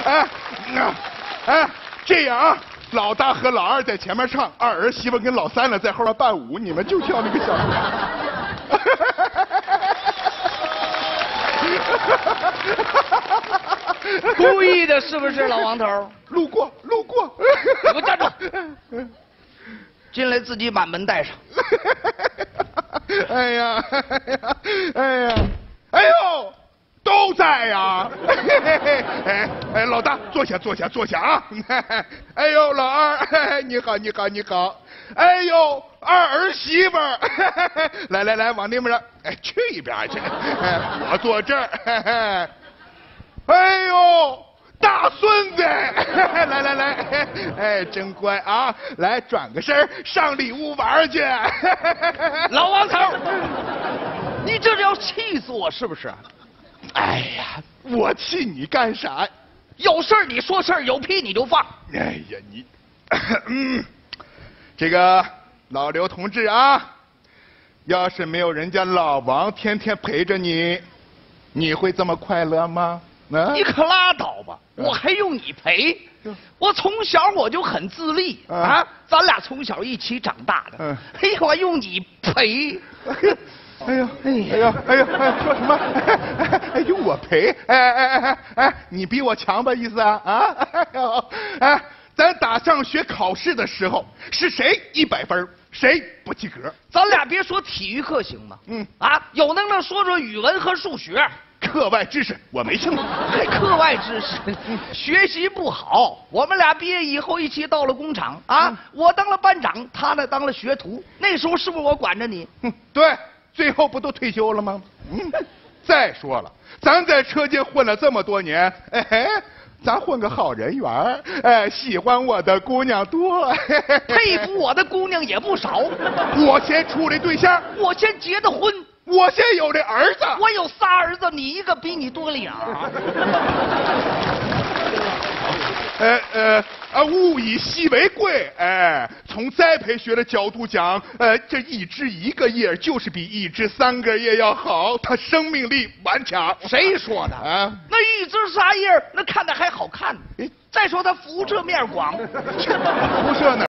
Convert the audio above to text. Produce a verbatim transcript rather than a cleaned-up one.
哎，哎，这样啊，老大和老二在前面唱，二儿媳妇跟老三呢在后边伴舞，你们就跳那个小舞。 故意的，是不是老王头？ 路过，路过。 给我站住！进来自己把门带上。 哎呀，哎呀，哎呦，都在呀！哎哎，老大，坐下，坐下，坐下啊！哎呦，老二，你好，你好，你好！哎呦，二儿媳妇儿，来来来，往那边，哎，去一边去，我坐这儿。哎呦，大孙子，来来来，哎，真乖啊！来转个身，上里屋玩去。 老王头，你这是要气死我是不是？ 哎呀，我气你干啥？ 有事儿你说事儿，有屁你就放。 哎呀，你，嗯，这个老刘同志啊，要是没有人家老王天天陪着你，你会这么快乐吗？啊、 你可拉倒吧！我还用你陪？我从小我就很自立啊，啊咱俩从小一起长大的。嗯，哎呀，我用你陪。 哎呦，哎呀，哎呦，哎呦，说什么？哎，用我陪？哎哎哎哎哎，你比我强吧？意思啊啊？哎，咱打上学考试的时候，是谁一百分，谁不及格？ 咱俩别说体育课行吗？嗯啊，有能耐说说语文和数学。 课外知识我没听过， 还课外知识，学习不好。我们俩毕业以后一起到了工厂啊，嗯、我当了班长，他呢当了学徒。那时候是不是我管着你？ 嗯，对，最后不都退休了吗？嗯，再说了，咱在车间混了这么多年，哎，咱混个好人缘，哎，喜欢我的姑娘多， 佩服我的姑娘也不少。 我先处的对象， 我先结的婚。 我先有这儿子， 我有仨儿子，你一个比你多俩。 呃呃啊，物以稀为贵，哎，从栽培学的角度讲，呃，这一枝一个叶就是比一枝三个叶要好，它生命力顽强。 谁说的啊？那一枝仨叶，那看着还好看。再说它辐射面广， 辐射呢？